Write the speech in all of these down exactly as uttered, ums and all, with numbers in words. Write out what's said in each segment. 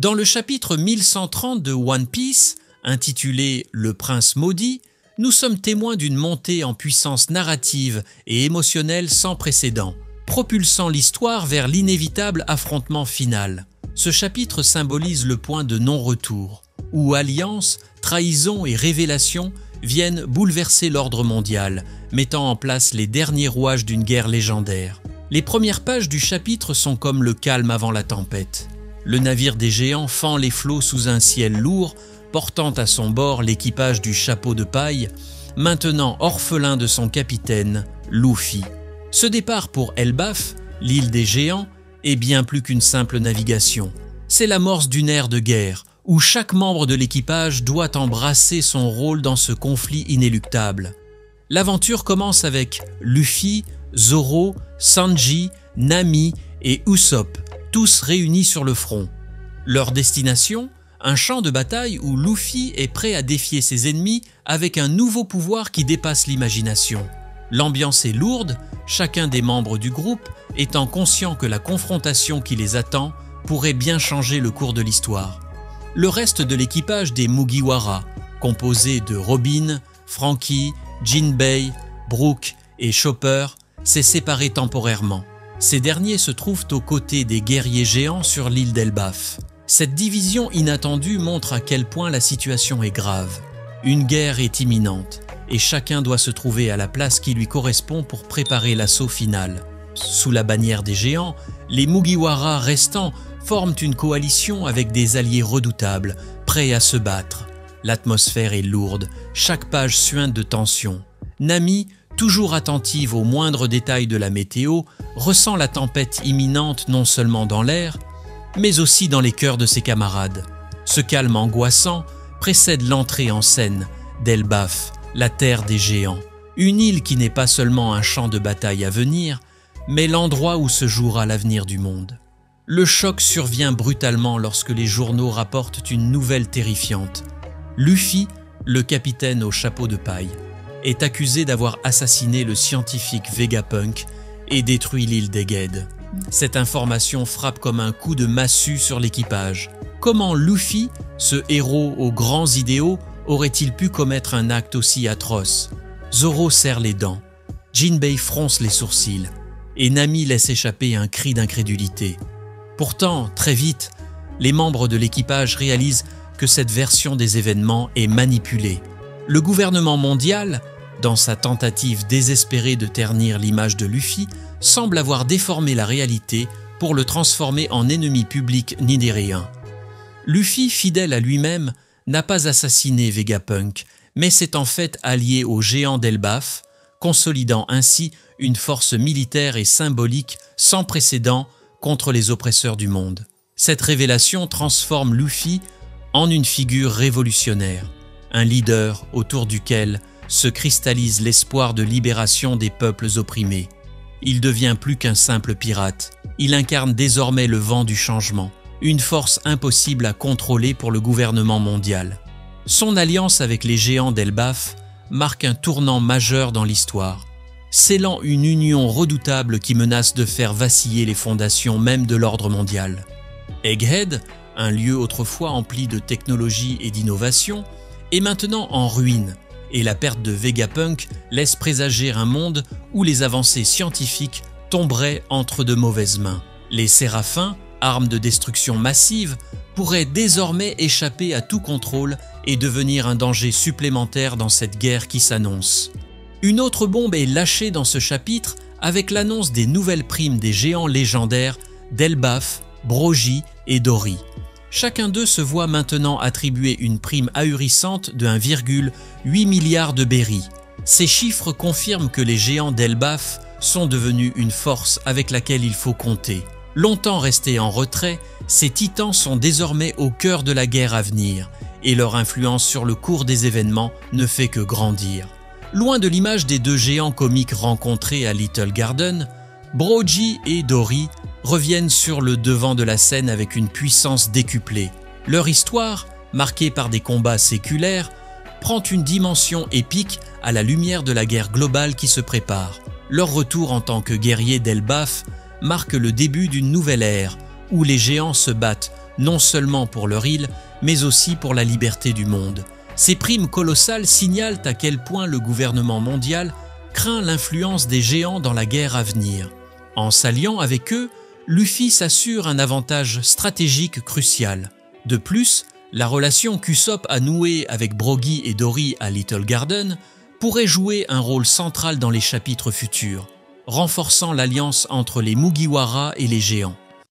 Dans le chapitre mille cent trente de One Piece, intitulé « Le prince maudit », nous sommes témoins d'une montée en puissance narrative et émotionnelle sans précédent, propulsant l'histoire vers l'inévitable affrontement final. Ce chapitre symbolise le point de non-retour, où alliance, trahison et révélation viennent bouleverser l'ordre mondial, mettant en place les derniers rouages d'une guerre légendaire. Les premières pages du chapitre sont comme le calme avant la tempête. Le navire des géants fend les flots sous un ciel lourd, portant à son bord l'équipage du chapeau de paille, maintenant orphelin de son capitaine, Luffy. Ce départ pour Elbaf, l'île des géants, est bien plus qu'une simple navigation. C'est l'amorce d'une ère de guerre, où chaque membre de l'équipage doit embrasser son rôle dans ce conflit inéluctable. L'aventure commence avec Luffy, Zoro, Sanji, Nami et Usopp, tous réunis sur le front. Leur destination ? Un champ de bataille où Luffy est prêt à défier ses ennemis avec un nouveau pouvoir qui dépasse l'imagination. L'ambiance est lourde, chacun des membres du groupe étant conscient que la confrontation qui les attend pourrait bien changer le cours de l'histoire. Le reste de l'équipage des Mugiwara, composé de Robin, Franky, Jinbei, Brook et Chopper, s'est séparé temporairement. Ces derniers se trouvent aux côtés des guerriers géants sur l'île d'Elbaf. Cette division inattendue montre à quel point la situation est grave. Une guerre est imminente et chacun doit se trouver à la place qui lui correspond pour préparer l'assaut final. Sous la bannière des géants, les Mugiwara restants forment une coalition avec des alliés redoutables, prêts à se battre. L'atmosphère est lourde, chaque page suinte de tension. Nami, toujours attentive aux moindres détails de la météo, ressent la tempête imminente non seulement dans l'air, mais aussi dans les cœurs de ses camarades. Ce calme angoissant précède l'entrée en scène d'Elbaf, la terre des géants, une île qui n'est pas seulement un champ de bataille à venir, mais l'endroit où se jouera l'avenir du monde. Le choc survient brutalement lorsque les journaux rapportent une nouvelle terrifiante. Luffy, le capitaine au chapeau de paille, est accusé d'avoir assassiné le scientifique Vegapunk et détruit l'île d'Egghead. Cette information frappe comme un coup de massue sur l'équipage. Comment Luffy, ce héros aux grands idéaux, aurait-il pu commettre un acte aussi atroce? Zoro serre les dents, Jinbei fronce les sourcils et Nami laisse échapper un cri d'incrédulité. Pourtant, très vite, les membres de l'équipage réalisent que cette version des événements est manipulée. Le gouvernement mondial, dans sa tentative désespérée de ternir l'image de Luffy, semble avoir déformé la réalité pour le transformer en ennemi public nidéréen. Luffy, fidèle à lui-même, n'a pas assassiné Vegapunk, mais s'est en fait allié aux géants d'Elbaf, consolidant ainsi une force militaire et symbolique sans précédent contre les oppresseurs du monde. Cette révélation transforme Luffy en une figure révolutionnaire, un leader autour duquel se cristallise l'espoir de libération des peuples opprimés. Il devient plus qu'un simple pirate, il incarne désormais le vent du changement, une force impossible à contrôler pour le gouvernement mondial. Son alliance avec les géants d'Elbaf marque un tournant majeur dans l'histoire, scellant une union redoutable qui menace de faire vaciller les fondations même de l'ordre mondial. Egghead, un lieu autrefois empli de technologie et d'innovation, est maintenant en ruine, et la perte de Vegapunk laisse présager un monde où les avancées scientifiques tomberaient entre de mauvaises mains. Les Séraphins, armes de destruction massive, pourraient désormais échapper à tout contrôle et devenir un danger supplémentaire dans cette guerre qui s'annonce. Une autre bombe est lâchée dans ce chapitre avec l'annonce des nouvelles primes des géants légendaires d'Elbaf, Brogy et Dory. Chacun d'eux se voit maintenant attribuer une prime ahurissante de un virgule huit milliard de berries. Ces chiffres confirment que les géants d'Elbaf sont devenus une force avec laquelle il faut compter. Longtemps restés en retrait, ces titans sont désormais au cœur de la guerre à venir et leur influence sur le cours des événements ne fait que grandir. Loin de l'image des deux géants comiques rencontrés à Little Garden, Brogy et Dory reviennent sur le devant de la scène avec une puissance décuplée. Leur histoire, marquée par des combats séculaires, prend une dimension épique à la lumière de la guerre globale qui se prépare. Leur retour en tant que guerriers d'Elbaf marque le début d'une nouvelle ère où les géants se battent non seulement pour leur île, mais aussi pour la liberté du monde. Ces primes colossales signalent à quel point le gouvernement mondial craint l'influence des géants dans la guerre à venir. En s'alliant avec eux, Luffy s'assure un avantage stratégique crucial. De plus, la relation qu'Usopp a nouée avec Brogy et Dory à Little Garden pourrait jouer un rôle central dans les chapitres futurs, renforçant l'alliance entre les Mugiwara et les géants.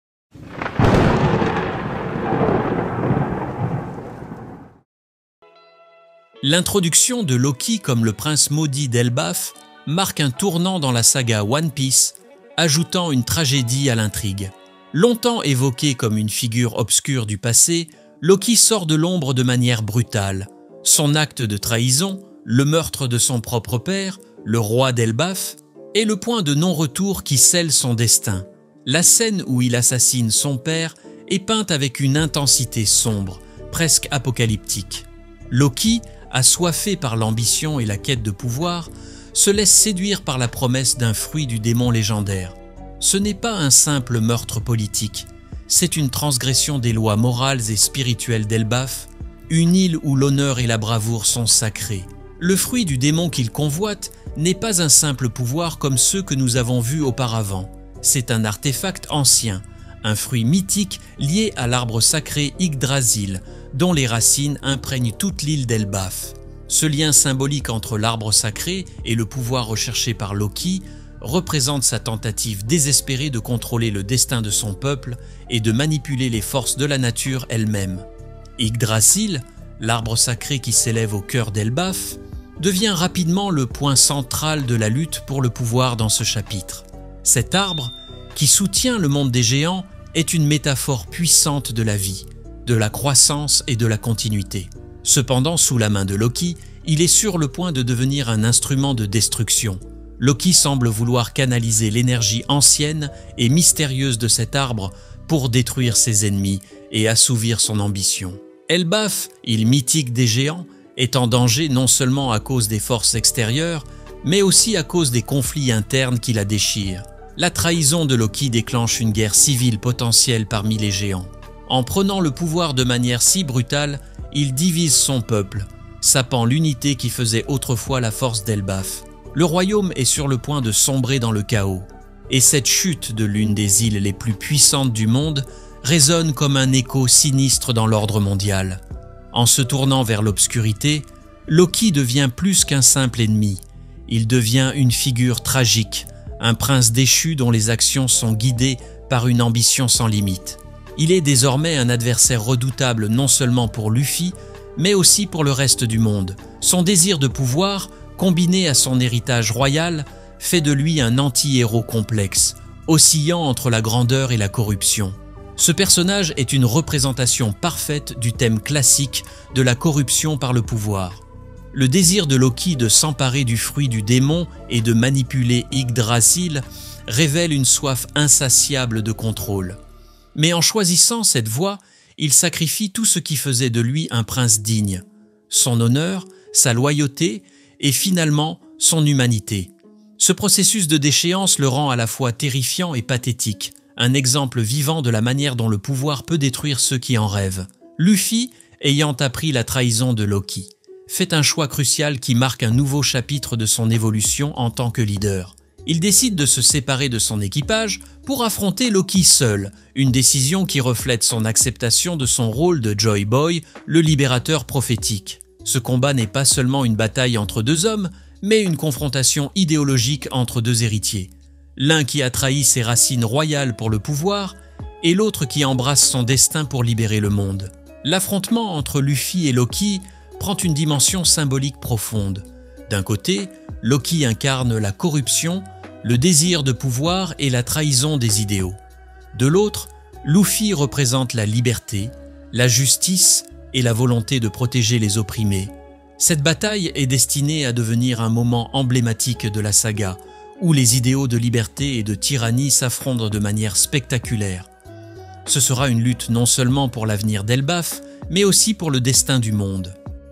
L'introduction de Loki comme le prince maudit d'Elbaf marque un tournant dans la saga One Piece, ajoutant une tragédie à l'intrigue. Longtemps évoqué comme une figure obscure du passé, Loki sort de l'ombre de manière brutale. Son acte de trahison, le meurtre de son propre père, le roi d'Elbaf, est le point de non-retour qui scelle son destin. La scène où il assassine son père est peinte avec une intensité sombre, presque apocalyptique. Loki, assoiffé par l'ambition et la quête de pouvoir, se laisse séduire par la promesse d'un fruit du démon légendaire. Ce n'est pas un simple meurtre politique, c'est une transgression des lois morales et spirituelles d'Elbaf, une île où l'honneur et la bravoure sont sacrés. Le fruit du démon qu'il convoite n'est pas un simple pouvoir comme ceux que nous avons vus auparavant. C'est un artefact ancien, un fruit mythique lié à l'arbre sacré Yggdrasil, dont les racines imprègnent toute l'île d'Elbaf. Ce lien symbolique entre l'arbre sacré et le pouvoir recherché par Loki représente sa tentative désespérée de contrôler le destin de son peuple et de manipuler les forces de la nature elle-même. Yggdrasil, l'arbre sacré qui s'élève au cœur d'Elbaf, devient rapidement le point central de la lutte pour le pouvoir dans ce chapitre. Cet arbre, qui soutient le monde des géants, est une métaphore puissante de la vie, de la croissance et de la continuité. Cependant, sous la main de Loki, il est sur le point de devenir un instrument de destruction. Loki semble vouloir canaliser l'énergie ancienne et mystérieuse de cet arbre pour détruire ses ennemis et assouvir son ambition. Elbaf, île mythique des géants, est en danger non seulement à cause des forces extérieures, mais aussi à cause des conflits internes qui la déchirent. La trahison de Loki déclenche une guerre civile potentielle parmi les géants. En prenant le pouvoir de manière si brutale, il divise son peuple, sapant l'unité qui faisait autrefois la force d'Elbaf. Le royaume est sur le point de sombrer dans le chaos, et cette chute de l'une des îles les plus puissantes du monde résonne comme un écho sinistre dans l'ordre mondial. En se tournant vers l'obscurité, Loki devient plus qu'un simple ennemi. Il devient une figure tragique, un prince déchu dont les actions sont guidées par une ambition sans limite. Il est désormais un adversaire redoutable non seulement pour Luffy, mais aussi pour le reste du monde. Son désir de pouvoir, combiné à son héritage royal, fait de lui un anti-héros complexe, oscillant entre la grandeur et la corruption. Ce personnage est une représentation parfaite du thème classique de la corruption par le pouvoir. Le désir de Loki de s'emparer du fruit du démon et de manipuler Yggdrasil révèle une soif insatiable de contrôle. Mais en choisissant cette voie, il sacrifie tout ce qui faisait de lui un prince digne, son honneur, sa loyauté et finalement son humanité. Ce processus de déchéance le rend à la fois terrifiant et pathétique, un exemple vivant de la manière dont le pouvoir peut détruire ceux qui en rêvent. Luffy, ayant appris la trahison de Loki, fait un choix crucial qui marque un nouveau chapitre de son évolution en tant que leader. Il décide de se séparer de son équipage pour affronter Loki seul, une décision qui reflète son acceptation de son rôle de Joy Boy, le libérateur prophétique. Ce combat n'est pas seulement une bataille entre deux hommes, mais une confrontation idéologique entre deux héritiers. L'un qui a trahi ses racines royales pour le pouvoir, et l'autre qui embrasse son destin pour libérer le monde. L'affrontement entre Luffy et Loki prend une dimension symbolique profonde. D'un côté, Loki incarne la corruption, le désir de pouvoir et la trahison des idéaux. De l'autre, Luffy représente la liberté, la justice et la volonté de protéger les opprimés. Cette bataille est destinée à devenir un moment emblématique de la saga, où les idéaux de liberté et de tyrannie s'affrontent de manière spectaculaire. Ce sera une lutte non seulement pour l'avenir d'Elbaf, mais aussi pour le destin du monde.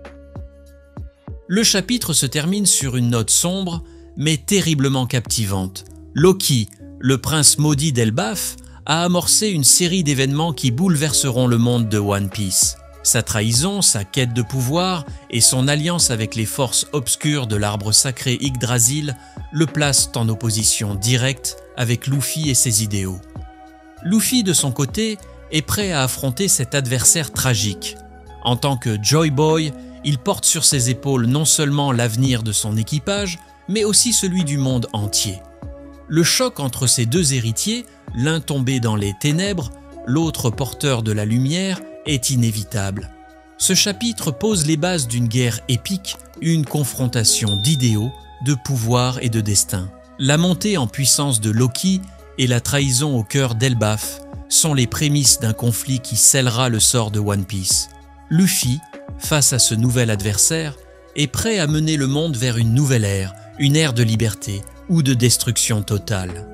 Le chapitre se termine sur une note sombre, mais terriblement captivante. Loki, le prince maudit d'Elbaf, a amorcé une série d'événements qui bouleverseront le monde de One Piece. Sa trahison, sa quête de pouvoir et son alliance avec les forces obscures de l'arbre sacré Yggdrasil le placent en opposition directe avec Luffy et ses idéaux. Luffy, de son côté, est prêt à affronter cet adversaire tragique. En tant que Joy Boy, il porte sur ses épaules non seulement l'avenir de son équipage, mais aussi celui du monde entier. Le choc entre ces deux héritiers, l'un tombé dans les ténèbres, l'autre porteur de la lumière, est inévitable. Ce chapitre pose les bases d'une guerre épique, une confrontation d'idéaux, de pouvoir et de destin. La montée en puissance de Loki et la trahison au cœur d'Elbaf sont les prémices d'un conflit qui scellera le sort de One Piece. Luffy, face à ce nouvel adversaire, est prêt à mener le monde vers une nouvelle ère, une ère de liberté ou de destruction totale.